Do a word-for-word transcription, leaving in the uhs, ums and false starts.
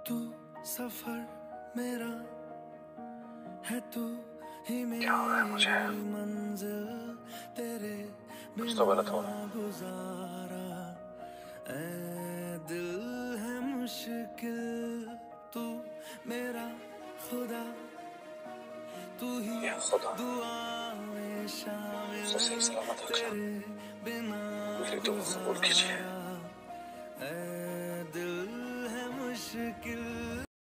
तू सफर मेरा है, तू ही मेरी मंजिल, तेरे कुछ तो गलत हो रहा है। गुजारा ऐ दिल है मुश्किल, तू मेरा खुदा, तू ही दुआ में शामिल, सही सलामत रखे, तेरे बिना मुझे तो कबूल कीजिए। ऐ दिल है मुश्किल।